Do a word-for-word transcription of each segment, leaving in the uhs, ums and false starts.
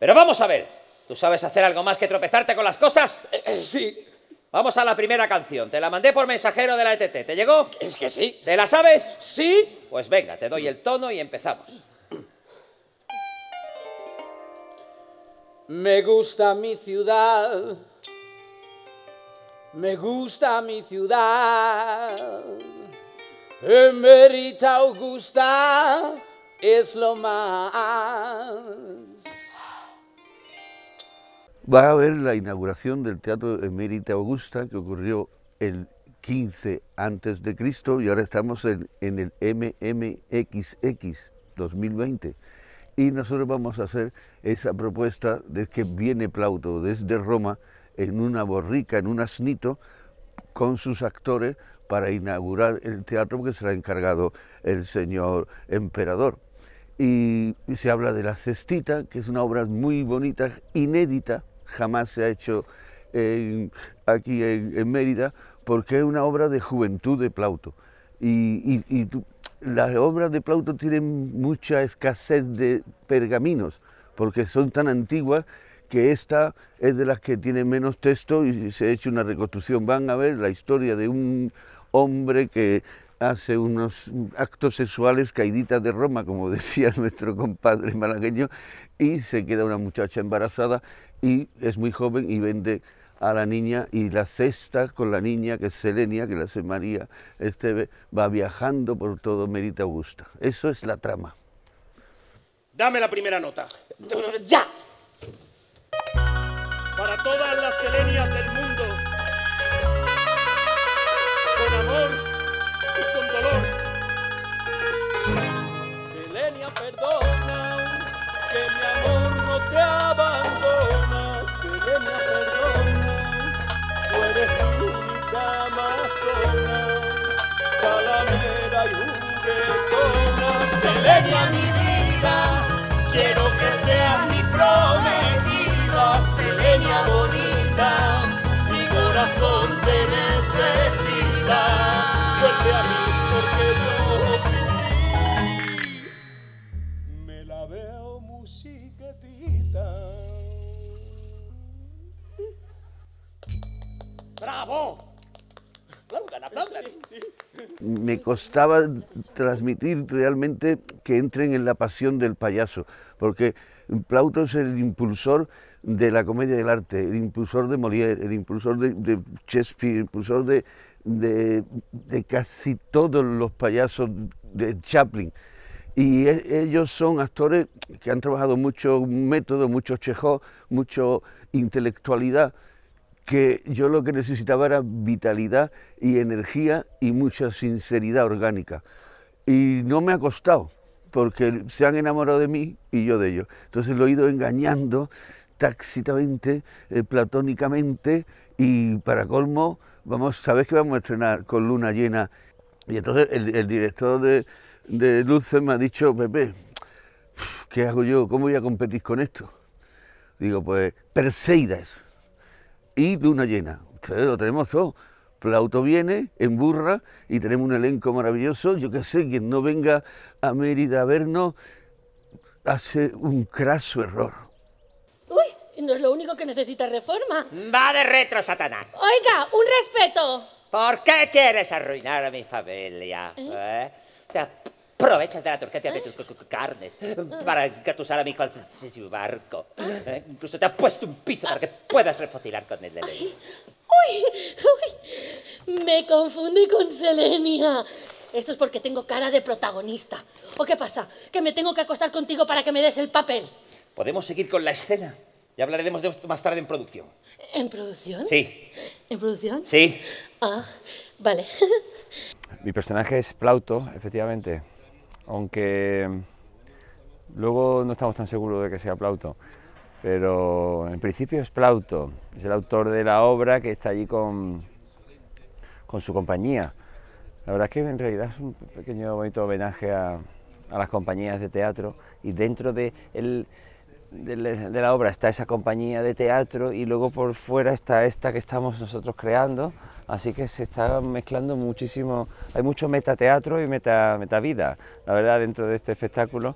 Pero vamos a ver, ¿tú sabes hacer algo más que tropezarte con las cosas? Eh, eh, sí. Vamos a la primera canción, te la mandé por mensajero de la E T T, ¿te llegó? Es que sí. ¿Te la sabes? Sí. Pues venga, te doy el tono y empezamos. Me gusta mi ciudad, me gusta mi ciudad, Emérita Augusta es lo más. Va a haber la inauguración del Teatro Emérita Augusta, que ocurrió el quince antes de Cristo, y ahora estamos en, en el M M X X dos mil veinte. Y nosotros vamos a hacer esa propuesta de que viene Plauto desde Roma en una borrica, en un asnito, con sus actores para inaugurar el teatro, porque se lo ha encargado el señor emperador. Y, y se habla de La Cestita, que es una obra muy bonita, inédita, jamás se ha hecho en, aquí en, en Mérida, porque es una obra de juventud de Plauto. Y, y, y tú, las obras de Plauto tienen mucha escasez de pergaminos, porque son tan antiguas que esta es de las que tiene menos texto y se ha hecho una reconstrucción. Van a ver la historia de un hombre que hace unos actos sexuales caíditas de Roma, como decía nuestro compadre malagueño, y se queda una muchacha embarazada y es muy joven y vende a la niña, y la cesta con la niña, que es Selenia, que la hace María Esteve, va viajando por todo Emérita Augusta. Eso es la trama. Dame la primera nota. ¡Ya! Para todas las Selenias del mundo, con amor y con dolor. Selenia, perdona, que mi amor no te abandona. Selenia, perdona, tú eres mi única amazona, salamera y juguetona. Selenia, mi vida, quiero que seas mi prometida. Selenia bonita, mi corazón te necesita. Vuelve a mí porque yo sin ti me la veo musiquetita. ¡Bravo! ¡Aplaudan, aplaudan! Me costaba transmitir realmente que entren en la pasión del payaso, porque Plauto es el impulsor de la comedia del arte, el impulsor de Molière, el impulsor de, de Shakespeare, el impulsor de, de, de casi todos los payasos de Chaplin. Y e, ellos son actores que han trabajado mucho método, mucho Chekhov, mucho intelectualidad, que yo lo que necesitaba era vitalidad y energía y mucha sinceridad orgánica. Y no me ha costado, porque se han enamorado de mí y yo de ellos. Entonces lo he ido engañando tácitamente, eh, platónicamente, y para colmo, vamos, sabes que vamos a estrenar con luna llena. Y entonces el, el director de, de Luces me ha dicho: Pepe, ¿qué hago yo? ¿Cómo voy a competir con esto? Digo, pues Perseidas y luna llena. Ustedes lo tenemos todo. Plauto viene en burra y tenemos un elenco maravilloso. Yo qué sé, quien no venga a Mérida a vernos hace un craso error. Uy, no es lo único que necesita reforma. Va de retro, Satanás. Oiga, un respeto. ¿Por qué quieres arruinar a mi familia? ¿Eh? ¿Eh? Te aprovechas de la turquía de tus carnes para engatusar a mi hijo al barco. ¿Eh? Incluso te ha puesto un piso para que puedas refocilar con el elenco. Uy, uy, me confundí con Selenia. Eso es porque tengo cara de protagonista. ¿O qué pasa? ¿Que me tengo que acostar contigo para que me des el papel? ¿Podemos seguir con la escena? Ya hablaremos de esto más tarde en producción. ¿En producción? Sí. ¿En producción? Sí. Ah, vale. Mi personaje es Plauto, efectivamente, aunque luego no estamos tan seguros de que sea Plauto, pero en principio es Plauto, es el autor de la obra que está allí con, con su compañía. La verdad es que en realidad es un pequeño bonito homenaje a, a las compañías de teatro, y dentro de, el, de, de la obra está esa compañía de teatro y luego por fuera está esta que estamos nosotros creando, así que se está mezclando muchísimo, hay mucho metateatro y meta, metavida, la verdad, dentro de este espectáculo,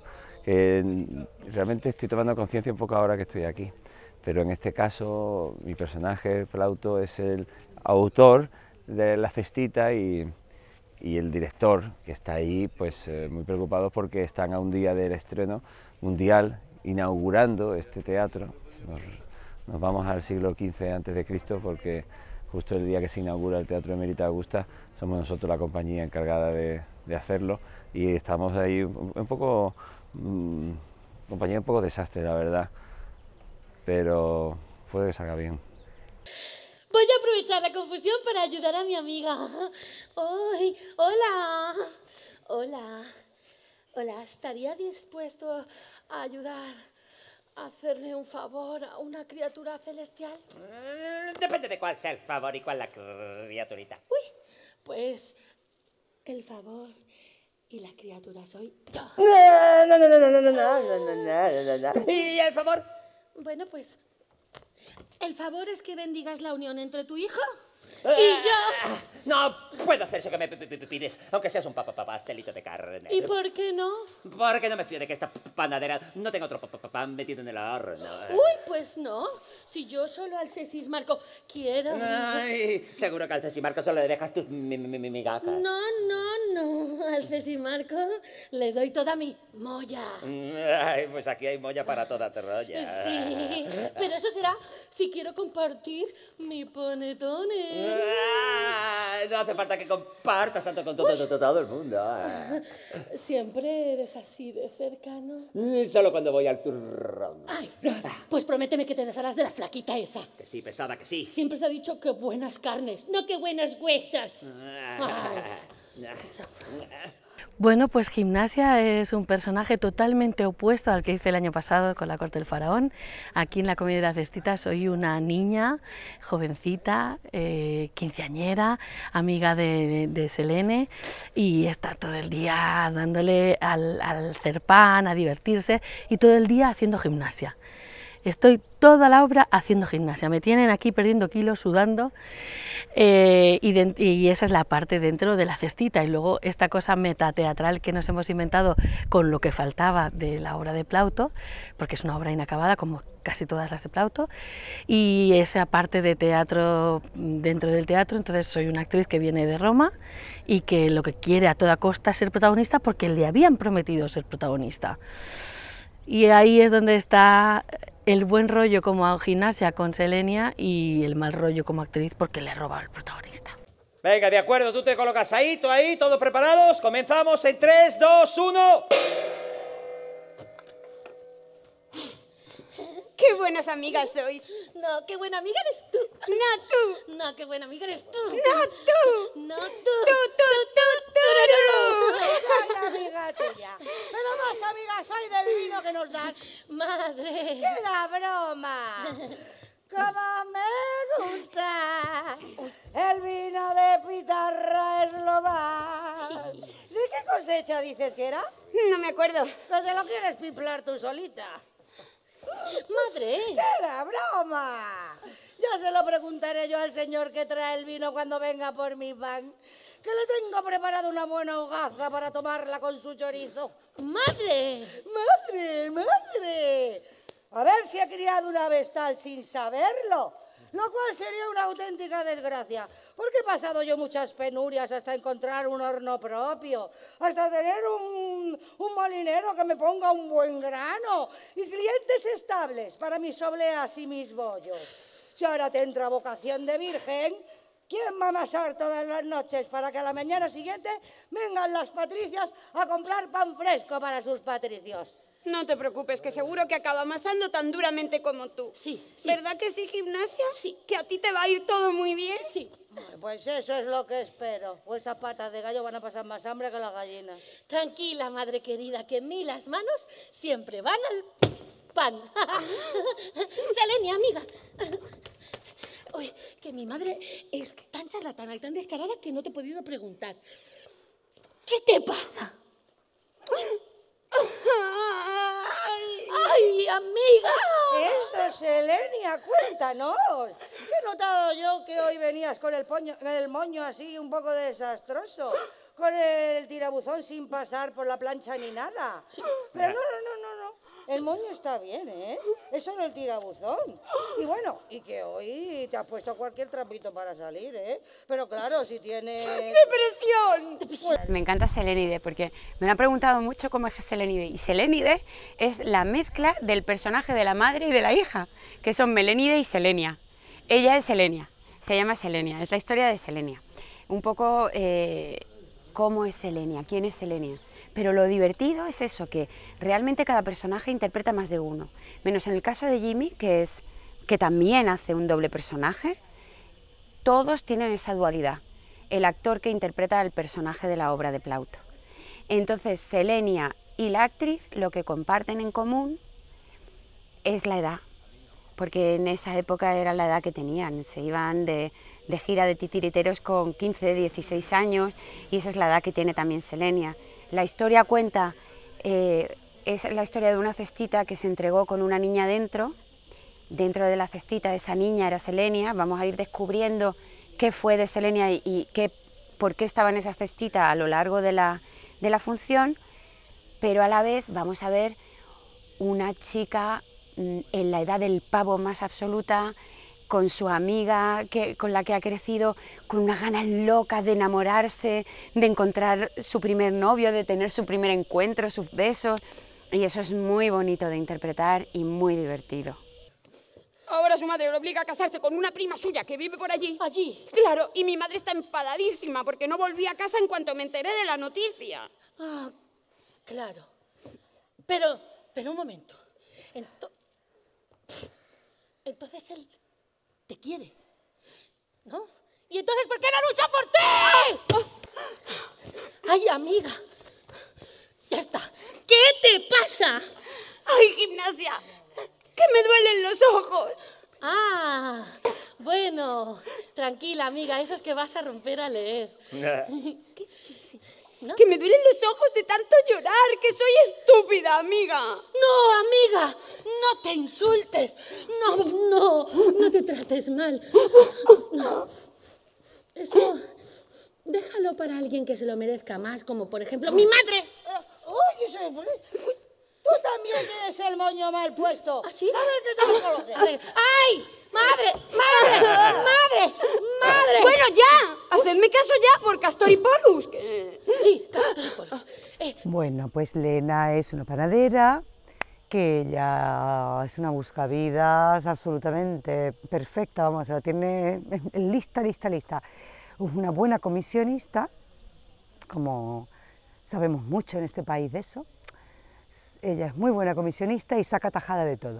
que realmente estoy tomando conciencia un poco ahora que estoy aquí. Pero en este caso mi personaje, Plauto, es el autor de la cestita y, y el director, que está ahí pues eh, muy preocupado porque están a un día del estreno mundial, inaugurando este teatro. Nos, nos vamos al siglo quince antes de Cristo porque justo el día que se inaugura el Teatro Emérita Augusta somos nosotros la compañía encargada de, de hacerlo y estamos ahí un, un poco, mmm, compañía un poco desastre la verdad, pero puede que salga bien. Voy a aprovechar la confusión para ayudar a mi amiga. ¡Ay! ¡Hola! Hola. Hola, ¿estaría dispuesto a ayudar a hacerle un favor a una criatura celestial? Mm, depende de cuál sea el favor y cuál la criaturita. Uy, pues el favor y la criatura soy yo. No, no, no, no, no, no, no, no, no, no, no, no. ¿Y el favor? Bueno, pues el favor es que bendigas la unión entre tu hijo y yo. No puedo hacer eso que me pides, aunque seas un papá pastelito de carne. ¿Y por qué no? Porque no me fío de que esta panadera no tenga otro pan metido en el horno. Uy, pues no. Si yo solo al Cesis Marco quiero... Ay, seguro que al Cesis Marco solo le dejas tus mi, mi, mi, migajas. No, no, no. Al Cesis Marco le doy toda mi molla. Ay, pues aquí hay molla para toda Troya. Sí, pero eso será si quiero compartir mi panetone. Ah, no hace falta que compartas tanto con todo, todo, todo el mundo. Siempre eres así de cercano. Solo cuando voy al turrón. Ay, pues prométeme que te desharás de la flaquita esa. Que sí, pesada, que sí. Siempre se ha dicho que buenas carnes, no que buenas huesas. Ay. Bueno, pues Gimnasia es un personaje totalmente opuesto al que hice el año pasado con la corte del faraón. Aquí en la comedia de la cestita soy una niña, jovencita, eh, quinceañera, amiga de, de, de Selene, y está todo el día dándole al, al hacer pan, a divertirse, y todo el día haciendo gimnasia. Estoy toda la obra haciendo gimnasia, me tienen aquí perdiendo kilos, sudando, eh, y, de, y esa es la parte dentro de la cestita. Y luego esta cosa metateatral que nos hemos inventado con lo que faltaba de la obra de Plauto, porque es una obra inacabada como casi todas las de Plauto, y esa parte de teatro dentro del teatro. Entonces soy una actriz que viene de Roma y que lo que quiere a toda costa es ser protagonista porque le habían prometido ser protagonista. Y ahí es donde está el buen rollo como gimnasia con Selenia y el mal rollo como actriz porque le he robado el protagonista. Venga, de acuerdo, tú te colocas ahí, tú ahí, todos preparados. Comenzamos en tres, dos, uno. ¡Qué buenas amigas sois! No, qué buena amiga eres tú. No, tú. No, qué buena amiga eres tú. No, tú. No, tú. Tú, tú, tú, tú. Soy amiga tuya. Pero más amiga soy del vino que nos das. Madre. ¡Qué la broma! ¡Cómo me gusta! El vino de pitarra es lo más. ¿De qué cosecha dices que era? No me acuerdo. Que te lo quieres piplar tú solita. Madre. ¡Qué la broma! Ya se lo preguntaré yo al señor que trae el vino cuando venga por mi pan. Que le tengo preparado una buena hogaza para tomarla con su chorizo. ¡Madre! ¡Madre, madre! A ver si ha criado una vestal sin saberlo, lo cual sería una auténtica desgracia, porque he pasado yo muchas penurias hasta encontrar un horno propio, hasta tener un, un molinero que me ponga un buen grano y clientes estables para mis obleas y mis bollos. Si ahora te entra vocación de virgen, ¿quién va a amasar todas las noches para que a la mañana siguiente vengan las patricias a comprar pan fresco para sus patricios? No te preocupes, que seguro que acaba amasando tan duramente como tú. Sí, sí. ¿Verdad que sí, Gimnasia? Sí. ¿Que a ti te va a ir todo muy bien? Sí. Pues eso es lo que espero. Vuestras patas de gallo van a pasar más hambre que las gallinas. Tranquila, madre querida, que en mí las manos siempre van al pan. Selenia, amiga. Oye, que mi madre es tan charlatana y tan descarada que no te he podido preguntar. ¿Qué te pasa? ¡Ay, amiga! Eso, Selenia, cuéntanos. Que he notado yo que hoy venías con el, poño, el moño así un poco desastroso, con el tirabuzón sin pasar por la plancha ni nada. Sí. Pero no, no, no, el moño está bien, ¿eh? Es solo el tirabuzón. Y bueno, y que hoy te has puesto cualquier trapito para salir, ¿eh? Pero claro, si tienes... ¡Depresión! Me encanta Selénide porque me han preguntado mucho cómo es Selénide. Y Selénide es la mezcla del personaje de la madre y de la hija, que son Melénide y Selenia. Ella es Selenia, se llama Selenia, es la historia de Selenia. Un poco eh, cómo es Selenia, quién es Selenia. Pero lo divertido es eso, que realmente cada personaje interpreta más de uno. Menos en el caso de Jimmy, que, es, que también hace un doble personaje, todos tienen esa dualidad. El actor que interpreta al personaje de la obra de Plauto. Entonces, Selenia y la actriz lo que comparten en común es la edad, porque en esa época era la edad que tenían, se iban de, de gira de titiriteros con quince, dieciséis años, y esa es la edad que tiene también Selenia. La historia cuenta, eh, es la historia de una cestita que se entregó con una niña dentro, dentro de la cestita esa niña era Selenia, vamos a ir descubriendo qué fue de Selenia y, y qué, por qué estaba en esa cestita a lo largo de la, de la función, pero a la vez vamos a ver una chica mm, en la edad del pavo más absoluta, con su amiga que, con la que ha crecido, con unas ganas locas de enamorarse, de encontrar su primer novio, de tener su primer encuentro, sus besos, y eso es muy bonito de interpretar y muy divertido. Ahora su madre lo obliga a casarse con una prima suya que vive por allí. Allí. Claro, y mi madre está enfadadísima porque no volví a casa en cuanto me enteré de la noticia. Ah, claro. Pero, pero un momento. Ento- Entonces él te quiere, ¿no? ¿Y entonces por qué no lucha por ti? Ay, amiga. Ya está. ¿Qué te pasa? ¡Ay, Gimnasia! ¡Que me duelen los ojos! Ah, bueno, tranquila, amiga, eso es que vas a romper a leer. ¿No? ¡Que me duelen los ojos de tanto llorar! ¡Que soy estúpida, amiga! No, amiga, no te insultes. No, no, no te trates mal. No. Eso, déjalo para alguien que se lo merezca más, como por ejemplo mi madre. ¡Uy, eso es... Tú también tienes el moño mal puesto. ¿Ah, sí? A ver qué tampoco lo sé. ¡Ay! ¡Madre! ¡Madre! ¡Madre! ¡Madre! ¡Bueno, ya! ¡Hacedme caso ya por Castor y Polus! Que... Sí, Castor y Polus. Eh. Bueno, pues Lena es una panadera, que ella es una buscavidas absolutamente perfecta, vamos, la tiene lista, lista, lista. Es una buena comisionista, como sabemos mucho en este país de eso. Ella es muy buena comisionista y saca tajada de todo.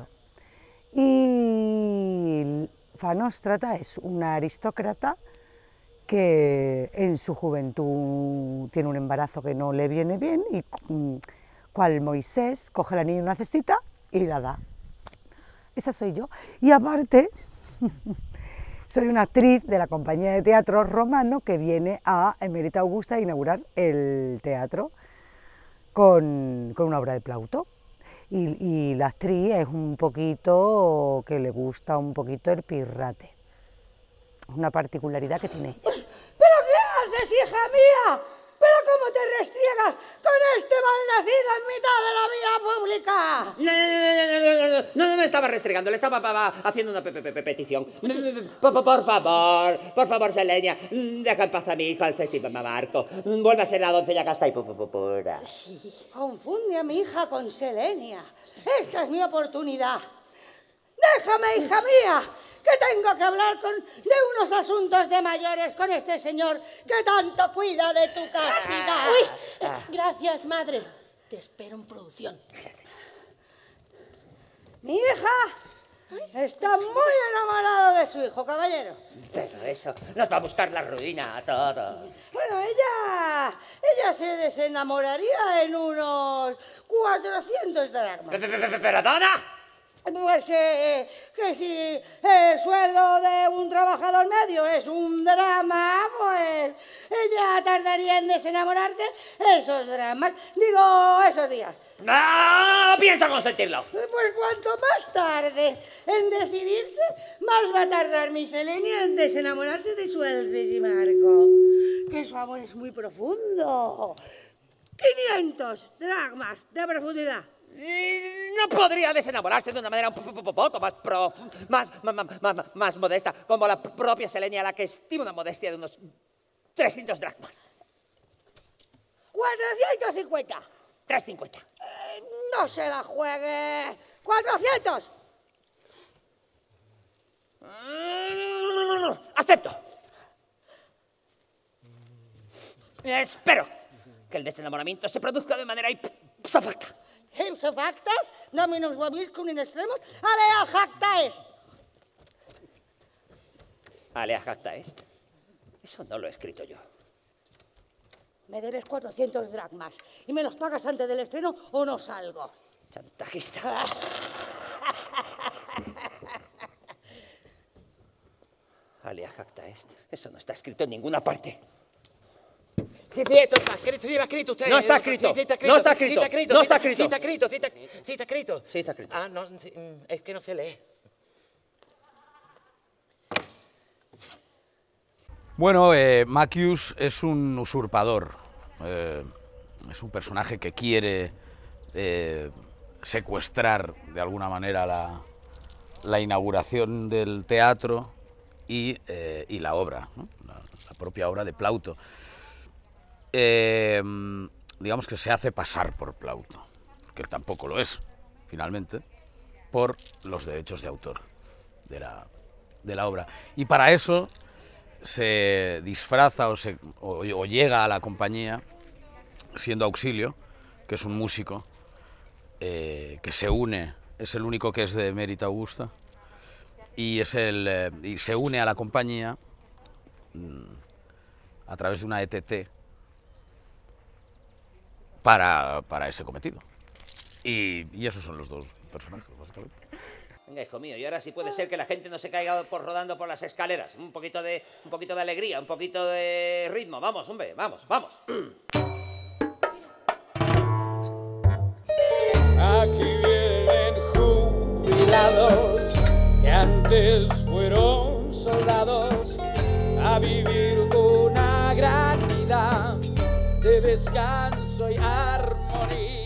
Y Fanóstrata es una aristócrata que en su juventud tiene un embarazo que no le viene bien y cual Moisés coge a la niña en una cestita y la da. Esa soy yo. Y aparte, soy una actriz de la compañía de teatro romano que viene a Emérita Augusta a inaugurar el teatro con, con una obra de Plauto. Y, y la actriz es un poquito que le gusta un poquito el pirrate. Es una particularidad que tiene ella. ¿Pero qué haces, hija mía? ¿Pero cómo te restriegas con este malnacido en mitad de la vía pública? No, no, no, no, no me estaba restregando, le estaba pa, pa, haciendo una pe pe pe petición. Por, por, por favor, por favor, Selenia, deja en paz a mi hijo, al César Marco. Vuelve a ser la doncella casta y pura. Sí, confunde a mi hija con Selenia. Esta es mi oportunidad. Déjame, hija mía, que tengo que hablar con, de unos asuntos de mayores con este señor que tanto cuida de tu castidad. Uy, eh, gracias, madre. Te espero en producción. Mi hija está muy enamorada de su hijo, caballero. Pero eso nos va a buscar la ruina a todos. Bueno, ella, ella se desenamoraría en unos cuatrocientos dracmas. ¿Perdona? Pues que, que si el sueldo de un trabajador medio es un drama, pues ella tardaría en desenamorarse esos dramas, digo, esos días. ¡No pienso consentirlo! Pues cuanto más tarde en decidirse, más va a tardar mi Selenia en desenamorarse de su Elcesimarco, que su amor es muy profundo. quinientos dracmas de profundidad. Y no podría desenamorarse de una manera un po- po- po- poco más pro, más, más, más, más, más modesta, como la propia Selenia, a la que estima una modestia de unos trescientos dracmas. cuatrocientos cincuenta. trescientos cincuenta. Eh, no se la juegue. cuatrocientos. Mm, acepto. Espero que el desenamoramiento se produzca de manera ipso facto. Ipso facto, dominus vobiscum in extremis, alea jacta est. Alea jacta est. Eso no lo he escrito yo. Me debes cuatrocientos dracmas y me los pagas antes del estreno o no salgo. Chantajista. Alea jacta est. Eso no está escrito en ninguna parte. Sí, sí, esto está escrito, sí, lo ha escrito usted. No está escrito. Sí, sí, está escrito. No está sí, sí, escrito. está escrito. No sí, está escrito. Sí, está escrito, sí, está, sí, está escrito. Sí, está escrito. Ah, no, sí, mm, es que no se lee. Bueno, eh, Macius es un usurpador, eh, es un personaje que quiere eh, secuestrar de alguna manera la, la inauguración del teatro y, eh, y la obra, ¿no? la, la propia obra de Plauto. Eh, digamos que se hace pasar por Plauto, que tampoco lo es, finalmente, por los derechos de autor de la, de la obra. Y para eso se disfraza o, se, o, o llega a la compañía siendo Auxilio, que es un músico eh, que se une, es el único que es de Emérita Augusta, y, es el, eh, y se une a la compañía mmm, a través de una E T T para, para ese cometido. Y, y esos son los dos personajes, básicamente. Venga, hijo mío, y ahora sí puede ser que la gente no se caiga por rodando por las escaleras. Un poquito de, un poquito de alegría, un poquito de ritmo. Vamos, hombre, vamos, vamos. Aquí vienen jubilados que antes fueron soldados a vivir una gran vida de descanso y armonía.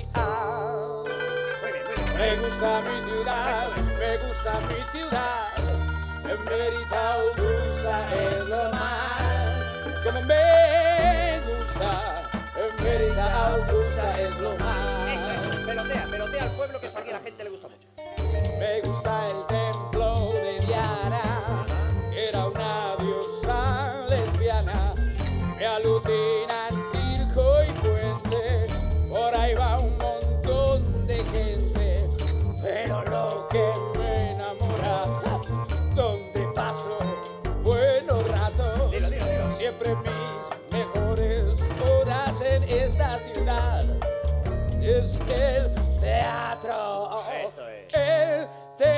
Me gusta mi ciudad, me gusta mi ciudad, Emérita Augusta es lo más. Como me gusta, Emérita Augusta es lo más. Eso, eso, pelotea, pelotea al pueblo, que eso aquí a la gente le gusta mucho. Me gusta el templo de Diana, que era una diosa lesbiana. Me alucina Tirco y Puente, por ahí va un montón de gente. Pero lo que me enamora, donde paso buenos ratos, dilo, dilo, dilo. Siempre mis mejores horas en esta ciudad, es que el teatro, Eso es. el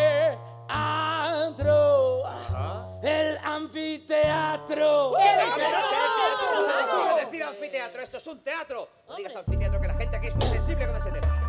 teatro, el anfiteatro. No puede decir anfiteatro, esto es un teatro. No digas anfiteatro, que la gente aquí es muy sensible con ese tema.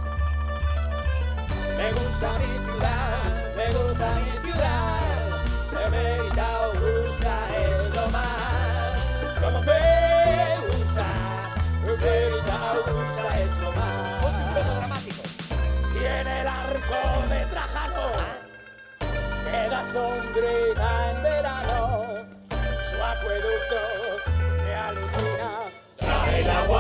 Me gusta mi ciudad, me gusta mi ciudad, Emérita Augusta es lo más. Como me gusta, Emérita Augusta es lo más. Un tono dramático. Tiene el arco de Trajano, que da sombrita en verano, su acueducto me alucina. Trae el agua